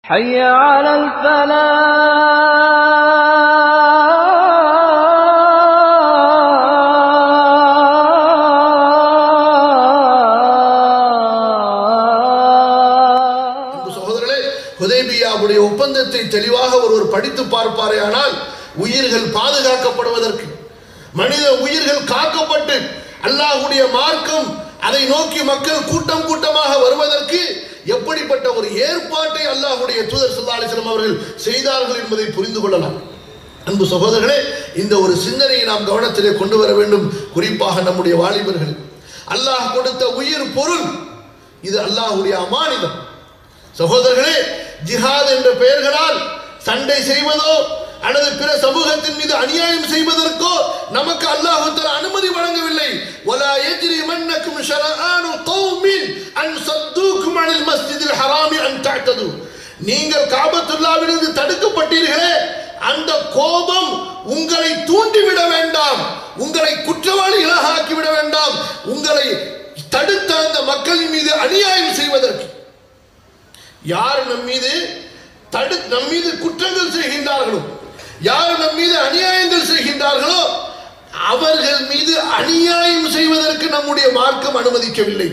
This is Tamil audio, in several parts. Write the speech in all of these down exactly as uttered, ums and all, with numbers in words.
حي على ஹுதைபியாவுடைய ஒப்பந்தத்தை தெளிவாக ஒருவர் படித்து பார்ப்பாரேயானால் உயிர்கள் பாதுகாக்கப்படுவதற்கு, மனித உயிர்கள் காக்கப்பட்டு அல்லாஹ்வுடைய மார்க்கம் அதை நோக்கி மக்கள் கூட்டம் கூட்டமாக வருவதற்கு எப்படிப்பட்ட ஒரு ஏற்பாட்டை அல்லாஹ்வுடைய தூதர் ஸல்லல்லாஹு அலைஹி வஸல்லம் அவர்கள் செய்தார்கள் என்பதை புரிந்து கொள்ளலாம். அன்பு சகோதரர்களே, இந்த ஒரு சிந்தனையை நாம் கவனத்திலே கொண்டு வர வேண்டும். குறிப்பாக நம்முடைய வாலிபர்கள், அல்லாஹ் கொடுத்த உயிர் பொருள் இது அல்லாஹ்வுடைய அமானிதம். சகோதரர்களே, ஜிஹாத் என்ற பெயர்களால் சண்டை செய்வதோ அல்லது பிற சமூகத்தின் மீது அநியாயம் செய்வதற்கோ நமக்கு அல்லாஹ் தஆலா அனுமதி வழங்கவில்லை. வலா யஜ்ரிமன்னக்கும் ஷரஆனு கௌமின் அன் ஸத்தூக்கும் அனில் மஸ்ஜிதில் ஹராமி அன் தஅதது. நீங்கள் காபத்துல்லாஹ்விலிருந்து தடுக்கப்பட்டீர்களே, அந்த கோபம் உங்களை தூண்டிவிட வேண்டாம், உங்களை குற்றவாளிகளாக ஆக்கிவிட வேண்டாம், உங்களை தடுத்த அந்த மக்களின் மீது அநியாயம் செய்வதற்கு. யார் நம் மீது தடு நம் மீது குற்றங்கள் செய்கின்றார்களோ, யார் நம் மீது அநியாயங்கள் செய்கின்றார்களோ அவர்கள் மீது அநியாயம் செய்வதற்கு நம்முடைய மார்க்கம் அனுமதிக்கவில்லை.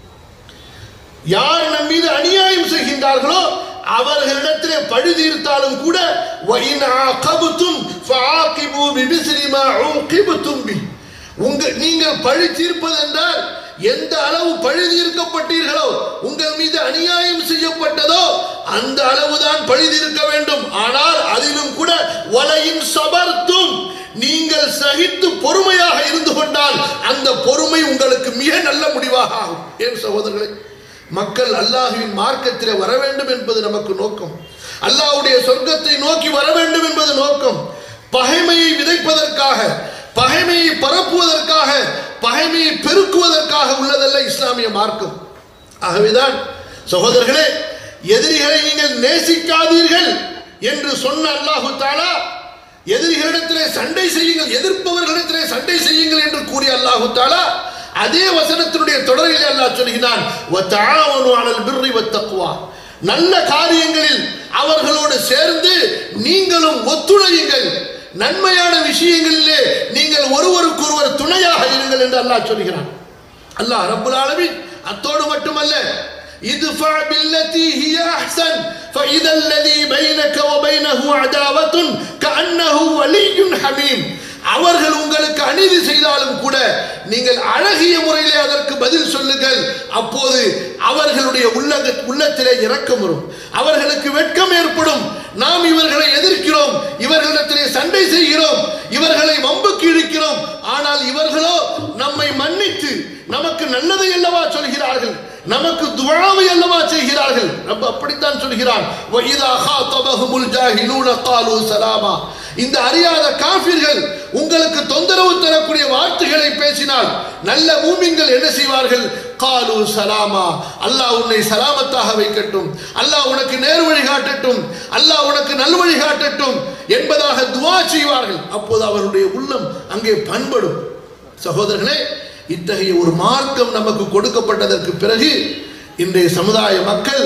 யார் நம் மீது அநியாயம் செய்கின்றார்களோ அவர்களிடத்திலே பழி தீர்த்தாலும் கூட வஇன் ஆகபதும் ஃபஆகிபு பிமிஸ்லி மா ஊகிபதும் பி. உங்க நீங்கள் பழி தீர்ப்பது என்றால் எந்த அளவு பழி தீர்க்கப்பட்டீர்களோ, உங்கள் மீது அநியாயம் செய்யப்பட்டதோ அந்த அளவுதான் பழி தீர்க்க வேண்டும். ஆனால் அதிலும் கூட வலையின் சபர்த்தும், நீங்கள் சகித்து பொறுமையாக இருந்து கொண்டால் அந்த பொறுமை உங்களுக்கு மிக நல்ல முடிவாக ஆகும். ஏன் சகோதரர்களே, மக்கள் அல்லாஹ்வின் மார்க்கத்திலே வர வேண்டும் என்பது நமக்கு நோக்கம், அல்லாஹ்வுடைய சொர்க்கத்தை நோக்கி வர வேண்டும் என்பது நோக்கம். பகைமையை விதைப்பதற்காக, பகைமையை பரப்புவதற்காக, பகைமையை பெருக்குவதற்காக உள்ளதல்ல இஸ்லாமிய மார்க்கம். ஆகவேதான் சகோதரர்களே, எதிரிகளை நீங்கள் நேசிக்காதீர்கள் என்று சொன்ன அல்லாஹு தஆலா எதிரிகளிடத்திலே சண்டை செய்யுங்கள், எதிர்ப்பவர்களிடத்திலே சண்டை செய்யுங்கள் என்று கூறிய அல்லாஹு தஆலா அதே வசனத்தினுடைய தொடரிலே அல்லாஹ் சொல்கிறான், வதஆவனு அலல் பிர்ரி வத்தக்வா. நல்ல காரியங்களில் அவர்களோடு சேர்ந்து நீங்களும் ஒத்துழையுங்கள், நன்மையான விஷயங்களிலே நீங்கள் ஒருவருக்கொருவர் துணையாக இருங்கள் என்று அல்லாஹ் சொல்கிறான். அல்லாஹ் ரப்பல் ஆலமீன் அத்தோடு மட்டுமல்ல, இத்ஃபா பில்லதி ஹிய அஹ்ஸன் ஃபஇதா அல்லதி பைனக வ பைனஹு அதாவத்துன் கஅன்னஹு வலிய்யுன் ஹமீம். அவர்கள் உங்களுக்கு அநீதி செய்தாலும் கூட நீங்கள் அழகிய முறையிலே அதற்கு பதில் சொல்லுங்கள். அப்போது அவர்களுடைய உள்ள உள்ளத்திலே இரக்கம் வரும், அவர்களுக்கு வெட்கம் ஏற்படும். நாம் இவர்களை எதிர்க்கிறோம், இவர்களிடத்திலே சண்டை செய்கிறோம், இவர்களை வம்புக்கு இழுக்கிறோம், ஆனால் இவர்களோ நம்மை மன்னித்து நமக்கு நல்லதை அல்லவா சொல்கிறார்கள், நமக்கு துஆவை அல்லவா செய்கிறார்கள். ரப்ப அப்படித்தான் சொல்கிறான், வஇதா காதபஹுமுல் ஜாஹிலூன காலூ சலாமா. இந்த அறியாத காஃபிர்கள் உங்களுக்கு தொந்தரவு தரக்கூடிய வார்த்தைகளை பேசினால் நல்ல மூமின்கள் என்ன செய்வார்கள்? காலூ சலாமா, அல்லாஹ் உன்னை சலாமத்தாக வைக்கட்டும், அல்லாஹ் உனக்கு நேர் வழி காட்டட்டும், அல்லாஹ் உனக்கு நல்வழி காட்டட்டும் என்பதாக துஆ செய்வார்கள். அப்போது அவருடைய உள்ளம் அங்கே பண்படும். சகோதரர்களே, இத்தகைய ஒரு மார்க்கம் நமக்கு கொடுக்கப்பட்டதற்கு பிறகு இன்றைய சமுதாய மக்கள்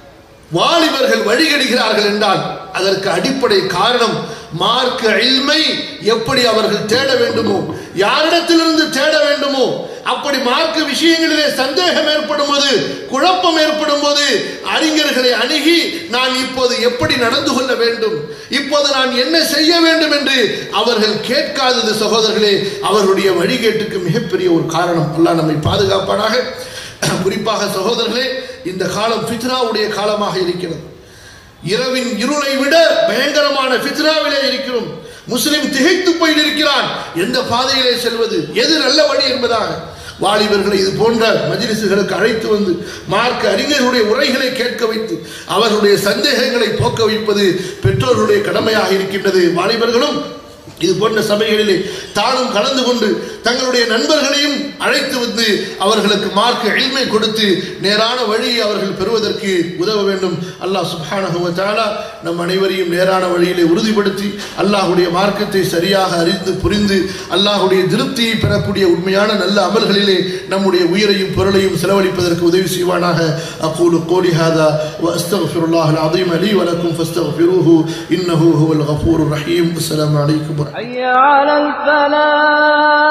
வாலிபர்கள் வழிகெடுகிறார்கள் என்றால் அதற்கு அடிப்படை காரணம் மார்க்க இல்மை எப்படி அவர்கள் தேட வேண்டுமோ, யாரிடத்திலிருந்து தேட வேண்டுமோ, அப்படி மார்க்க விஷயங்களிலே சந்தேகம் ஏற்படும் போது, குழப்பம் ஏற்படும் போது அறிஞர்களை அணுகி நான் இப்போது எப்படி நடந்து கொள்ள வேண்டும், இப்போது நான் என்ன செய்ய வேண்டும் என்று அவர்கள் கேட்காதது சகோதரர்களே அவர்களுடைய வழிகேட்டுக்கு மிகப்பெரிய ஒரு காரணம். அல்லாஹ் நம்மை பாதுகாப்பானாக. குறிப்பாக சகோதரர்களே, இந்த காலம் ஃபித்னாவுடைய காலமாக இருக்கிறது. இரவின் இருளை விட பயங்கரமான ஃபித்னாவிலே இருக்கிறோம். முஸ்லிம் திகைத்து போயிருக்கிறான், எந்த பாதையிலே செல்வது, எது நல்ல வழி என்பதாக. வாலிபர்களை இது போன்ற மஜ்லிஸ்களுக்கு அழைத்து வந்து மார்க்க அறிஞர்களுடைய உரைகளை கேட்க வைத்து அவர்களுடைய சந்தேகங்களை போக்க வைப்பது பெற்றோர்களுடைய கடமையாக இருக்கின்றது. வாலிபர்களும் இது போன்ற சபைகளிலே தானும் கலந்து கொண்டு தங்களுடைய நண்பர்களையும் அழைத்து வந்து அவர்களுக்கு மார்க்க இல்மை கொடுத்து நேரான வழியை அவர்கள் பெறுவதற்கு உதவ வேண்டும். அல்லாஹ் சுப்ஹானஹு வ தஆலா நம் அனைவரையும் நேரான வழியிலே உறுதிப்படுத்தி அல்லாஹ்வுடைய மார்க்கத்தை சரியாக அறிந்து புரிந்து அல்லாஹ்வுடைய திருப்தியை பெறக்கூடிய உண்மையான நல்ல அமல்களிலே நம்முடைய உயிரையும் பொருளையும் செலவழிப்பதற்கு உதவி செய்வானாக. அகூலு கௌலி ஹாதா வ அஸ்தக்ஃபிருல்லாஹல் அஸீம் லீ வ லக்கும் ஃபஸ்தக்ஃபிரூஹு இன்னஹு ஹுவல் கஃபூருர் ரஹீம். அஸ்ஸலாமு அலைக்கும். حي على الفلاح.